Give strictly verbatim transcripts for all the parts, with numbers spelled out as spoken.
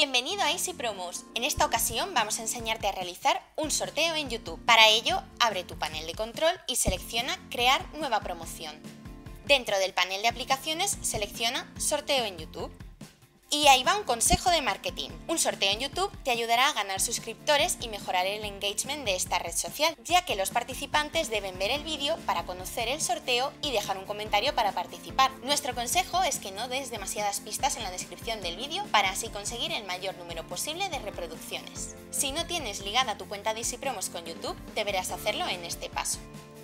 Bienvenido a Easy Promos. En esta ocasión vamos a enseñarte a realizar un sorteo en YouTube. Para ello, abre tu panel de control y selecciona Crear nueva promoción. Dentro del panel de aplicaciones, selecciona Sorteo en YouTube. Y ahí va un consejo de marketing. Un sorteo en YouTube te ayudará a ganar suscriptores y mejorar el engagement de esta red social, ya que los participantes deben ver el vídeo para conocer el sorteo y dejar un comentario para participar. Nuestro consejo es que no des demasiadas pistas en la descripción del vídeo para así conseguir el mayor número posible de reproducciones. Si no tienes ligada tu cuenta de Easy Promos con YouTube, deberás hacerlo en este paso.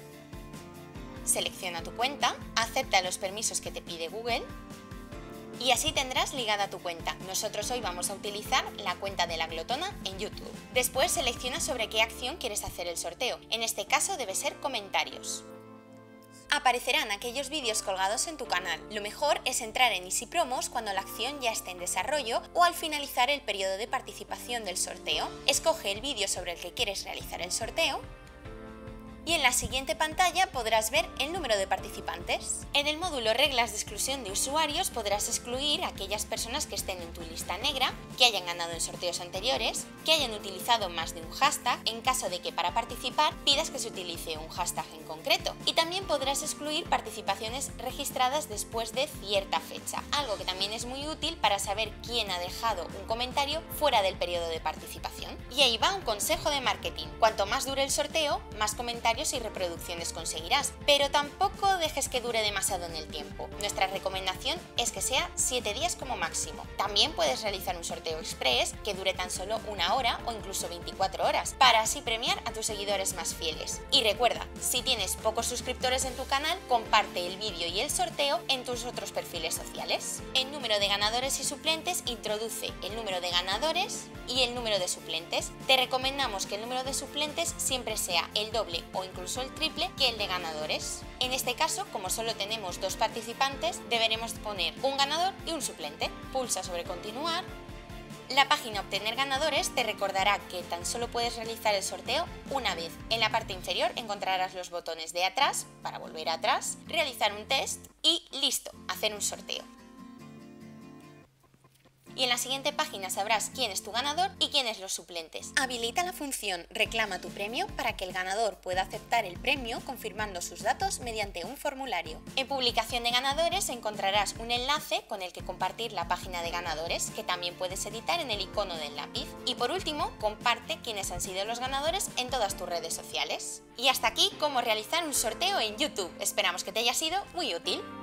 Selecciona tu cuenta, acepta los permisos que te pide Google, y así tendrás ligada tu cuenta. Nosotros hoy vamos a utilizar la cuenta de La Glotona en YouTube. Después selecciona sobre qué acción quieres hacer el sorteo. En este caso debe ser comentarios. Aparecerán aquellos vídeos colgados en tu canal. Lo mejor es entrar en Easy Promos cuando la acción ya esté en desarrollo o al finalizar el periodo de participación del sorteo. Escoge el vídeo sobre el que quieres realizar el sorteo. Y en la siguiente pantalla podrás ver el número de participantes. En el módulo Reglas de exclusión de usuarios podrás excluir a aquellas personas que estén en tu lista negra, que hayan ganado en sorteos anteriores, que hayan utilizado más de un hashtag, en caso de que para participar pidas que se utilice un hashtag en concreto. Y también podrás excluir participaciones registradas después de cierta fecha, algo que también es muy útil para saber quién ha dejado un comentario fuera del periodo de participación. Y ahí va un consejo de marketing. Cuanto más dure el sorteo, más comentarios y reproducciones conseguirás, pero tampoco dejes que dure demasiado en el tiempo. Nuestra recomendación es que sea siete días como máximo. También puedes realizar un sorteo express que dure tan solo una hora o incluso veinticuatro horas, para así premiar a tus seguidores más fieles. Y recuerda, si tienes pocos suscriptores en tu canal, comparte el vídeo y el sorteo en tus otros perfiles sociales. En número de ganadores y suplentes, introduce el número de ganadores y el número de suplentes. Te recomendamos que el número de suplentes siempre sea el doble o incluso el triple que el de ganadores. En este caso, como solo tenemos dos participantes, deberemos poner un ganador y un suplente. Pulsa sobre continuar. La página Obtener ganadores te recordará que tan solo puedes realizar el sorteo una vez. En la parte inferior encontrarás los botones de atrás para volver atrás, realizar un test y listo, hacer un sorteo. Y en la siguiente página sabrás quién es tu ganador y quiénes los suplentes. Habilita la función Reclama tu premio para que el ganador pueda aceptar el premio confirmando sus datos mediante un formulario. En Publicación de ganadores encontrarás un enlace con el que compartir la página de ganadores, que también puedes editar en el icono del lápiz. Y por último, comparte quiénes han sido los ganadores en todas tus redes sociales. Y hasta aquí cómo realizar un sorteo en YouTube. Esperamos que te haya sido muy útil.